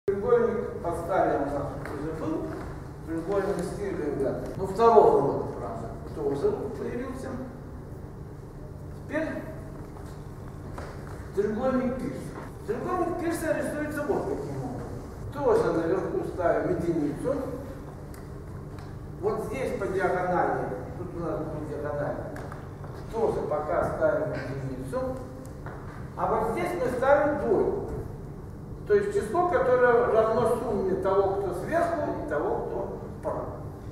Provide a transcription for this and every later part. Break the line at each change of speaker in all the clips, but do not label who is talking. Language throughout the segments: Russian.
Треугольник поставим у нас уже был. Треугольник Стирлинга. Ну, второго рода, правда, тоже появился. Теперь треугольник Пирса. Треугольник Пирса рисуется вот каким образом. Тоже наверху ставим единицу. Вот здесь по диагонали, тут у нас будет диагональ, тоже пока ставим единицу. А вот здесь мы ставим двойку. То есть число, которое равно сумме того, кто сверху, и того, кто справа.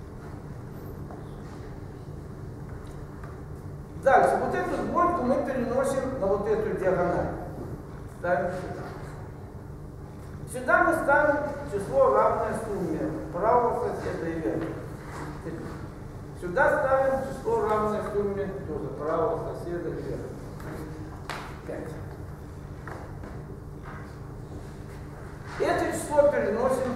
Дальше, вот эту двойку мы переносим на вот эту диагональ. Ставим сюда. Сюда мы ставим число, равное сумме правого соседа и верхнего. Сюда ставим число, равное сумме тоже правого соседа и верхнего. 5. Это число переносим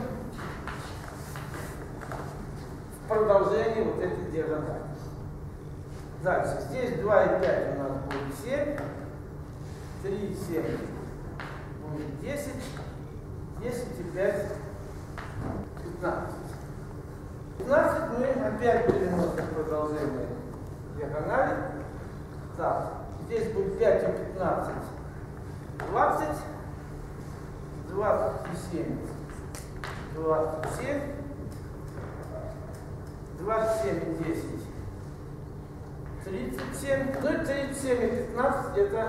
в продолжение вот этой диагонали. Дальше. Здесь 2 и 5 у нас будет 7. 3 и 7 будет 10. 10 и 5 15. 15 мы опять переносим в продолжение диагонали. Так. Здесь будет 5 и 15. 20. 27, 27, 27 и 10, 37, ну и 37 и 15 это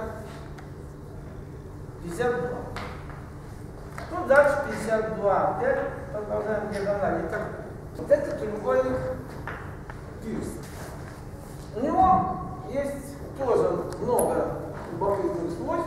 52. Ну дальше 52, опять продолжаем диагонали. Вот это треугольник Пирса. У него есть тоже много любопытных свойств.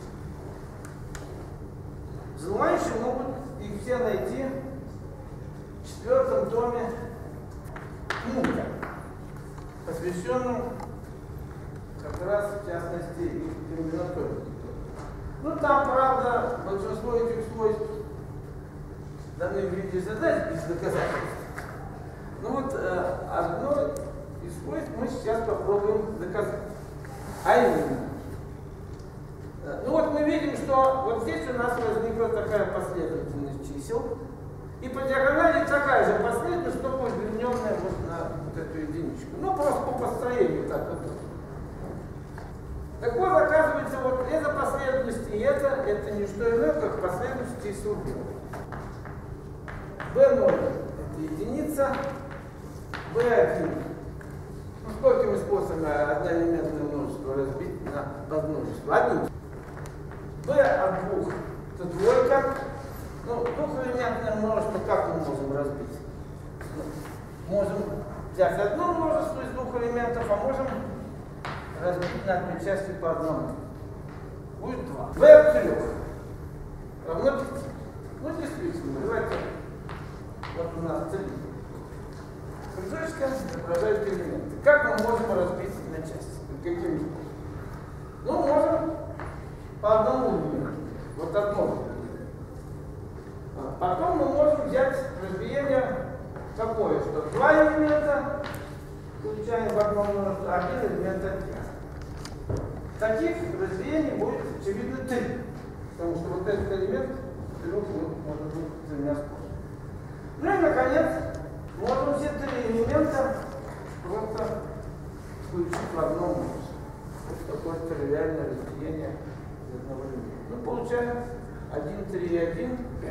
Желающие могут их все найти в 4-м томе Кнута, посвященном как раз в частности комбинаторике. Ну там, правда, большинство этих свойств даны в виде задач без доказательств. Ну вот одно из свойств мы сейчас попробуем доказать. А именно, ну вот мы видим, что вот здесь у нас возникла такая последовательность чисел. И по диагонали такая же последовательность, только удлиненная вот на вот эту единичку. Ну просто по построению так вот. Так вот, оказывается, вот эта последовательность и это не что иное, как последовательность чисел B0 это единица, B1. Ну сколькими способами одноэлементное множество разбить на подмножество? Одним. B от 2 это двойка. Ну, двухэлементное множество как мы можем разбить? Можем взять одно множество из двух элементов, а можем разбить на две части по одному. Будет 2. B от 3 равно 5. Ну, действительно, давайте. Вот у нас 3. Кружочка изображает элементы. Как мы можем разбить на части? Каким способом? Ну, можем по одному элементу. Вот одному. Потом мы можем взять разбиение такое, что два элемента получаем в одном множестве, один элемент отдельно. Таких разбиений будет, очевидно, 3. Потому что вот этот элемент может быть двумя способами. Ну и, наконец, можем все 3 элемента просто включить в одном множестве. Вот такое тривиальное разбиение из одного элемента. Ну, получаем 1, 3, 1, 5.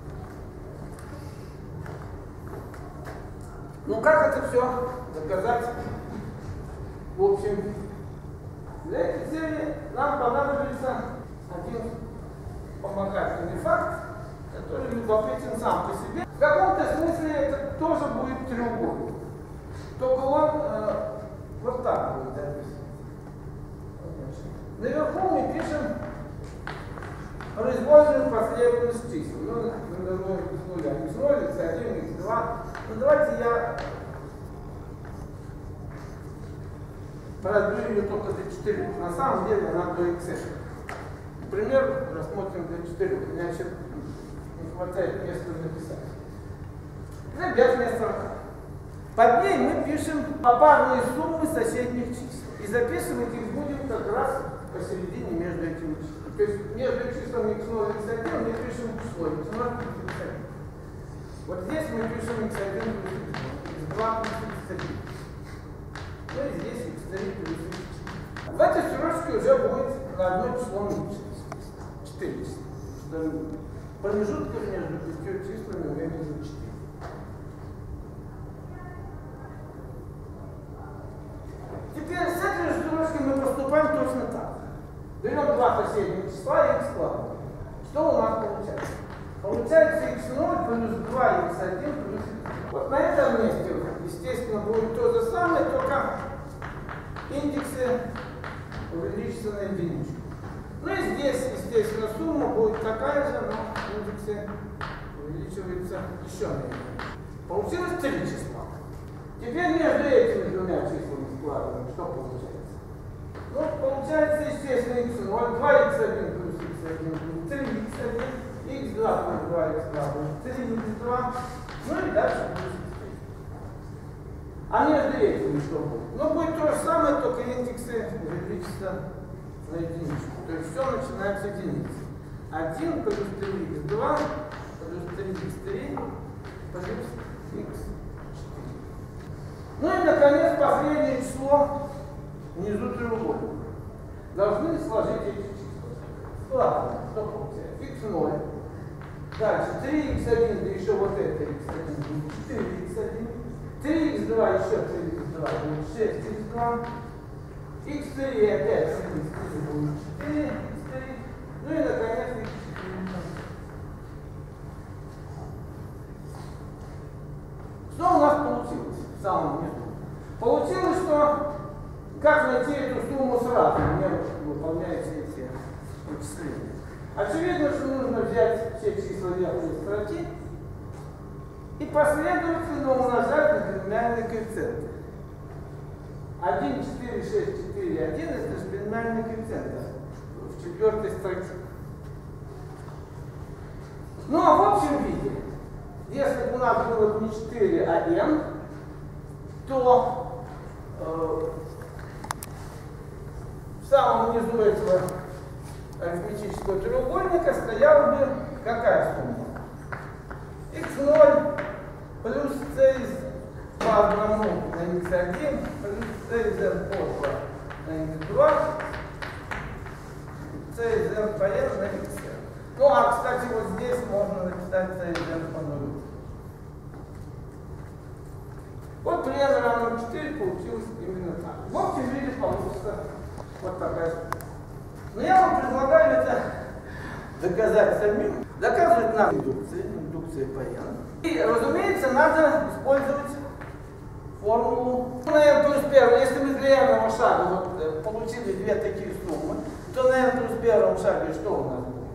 Ну как это все доказать? В общем, для этой цели нам понадобится один вспомогательный факт, который любопытен сам по себе. В каком-то смысле это тоже будет треугольник. Только он вот так будет записан. Наверху мы пишем произвольную последовательность чисел. Ну, мы назовем x0, x0, x1, x2. Ну, давайте я разберу ее только до 4. На самом деле она до x. Например, рассмотрим до 4. У меня еще не хватает места написать. За 5 вместо 40. Под ней мы пишем попарные суммы соседних чисел. И записывать их будем как раз посередине между этими числами. То есть между числом x0 и x1 мы пишем число x0 плюс x1. Вот здесь мы пишем x1 плюс x2 плюс x3. Ну и здесь x3 плюс x4. В этой строчке уже будет на одно число меньше. 4 числа. Промежутка между 5 числами у меня между 4. Теперь с этой же строчкой мы поступаем точно так. Берем два соседних числа и их складываем. Что у нас получается? Получается x0 плюс 2x1 плюс x2. Вот на этом месте, естественно, будет то же самое, только индексы увеличатся на единичку. Ну и здесь, естественно, сумма будет такая же, но индексы увеличиваются еще на единичку. Получилось 3 числа. Теперь между этими двумя числами складываем. Что получается? Ну, получается, естественно, x0, 2x1 плюс x1 плюс 3x1, x2 плюс 2x2 плюс 3x2, ну и дальше плюс x3. А между этими что будет? Ну, будет то же самое, только индексы увеличатся на единичку. То есть все начинается с единицы. 1 плюс 3x2 плюс 3x3 плюс x4. Ну и, наконец, последнее число внизу треугольника. Должны сложить эти числа. Ладно, что получается? x0. Дальше 3x1, да еще вот это x1 будет 4x1. 3x2, еще 3x2 будет 6x2. x3 опять 3x3 будет 4x3. Ну и, наконец, x4. Что у нас получилось в самом низу? Получилось, что как найти эту сумму сразу, не выполняются эти вычисления. Очевидно, что нужно взять все числа верхней строки и последовательно умножать на полиномиальные коэффициенты. 1, 4, 6, 4, 1 это же полиномиальные коэффициенты в четвертой строке. Ну а в общем виде, если бы у нас было не 4, а n, то в самом низу этого арифметического треугольника стояла бы какая сумма? x0 плюс c по одному на x1 плюс c z по на x2 c z по n на xn. Ну а, кстати, вот здесь можно написать c z по 0. Вот примерно равно 4 получилось именно так. В общем виде получится вот такая штука. Но я вам предлагаю это доказать самим. Доказывать надо индукцией по n. И, разумеется, надо использовать формулу на n плюс 1. Если мы для n шага вот, получили две такие суммы, то на n плюс 1 шаге что у нас будет?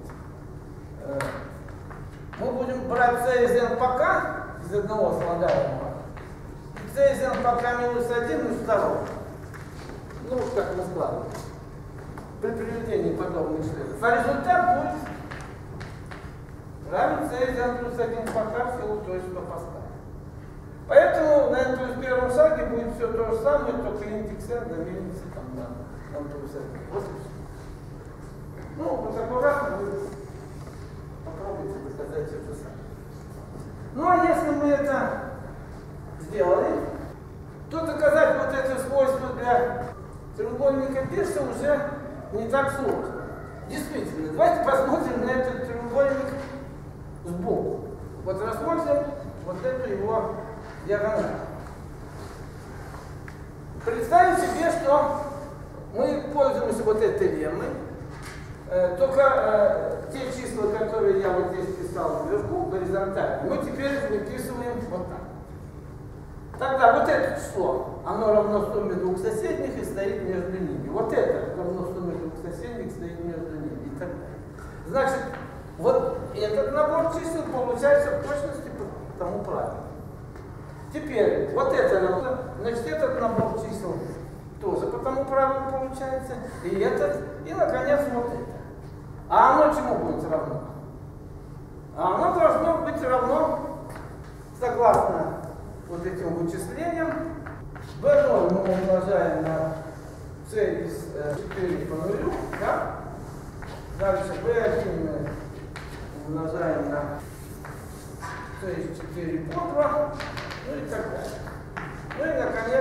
Мы будем брать c из n пока из одного слагаемого. c из n пока минус 1 из второго. Ну, вот как мы складываем. При приведении подобных следов. А результат будет равен c из n плюс 1 пока в силу той, что поставим. Поэтому на n плюс 1 шаге будет все то же самое, только индекс n заменится там на n плюс 1. Вот и все. Ну, вот аккуратно вы попробуйте доказать это сами. Ну, а если мы это сделали, то доказать вот это свойство для треугольника Пирса уже не так сложно. Действительно, давайте посмотрим на этот треугольник сбоку. Вот рассмотрим вот эту его диагональ. Представим себе, что мы пользуемся вот этой леммой, только те числа, которые я вот здесь писал вверху, горизонтально, мы теперь выписываем вот так. Тогда вот это число, оно равно сумме двух соседних и стоит между ними. Вот это равно сумме двух соседних стоит между ними и так далее. Значит, вот этот набор чисел получается в точности по тому правилу. Теперь, вот это равно, значит, этот набор чисел тоже по тому правилу получается, и этот, и, наконец, вот это. А оно чему будет равно? А оно должно быть равно, согласно вот этим вычислениям, b0 мы умножаем на c из 4 по 0, да? Дальше B1 мы умножаем на C4 по 2, ну и так далее. Ну и наконец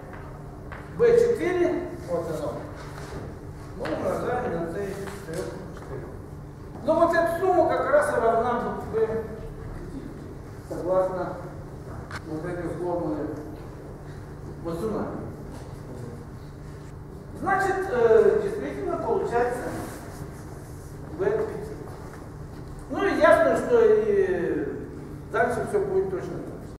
B4, вот оно, мы умножаем на C4 по 4. Ну вот эта сумма как раз и равна B5, согласно вот этой формуле Мацунаки. Значит,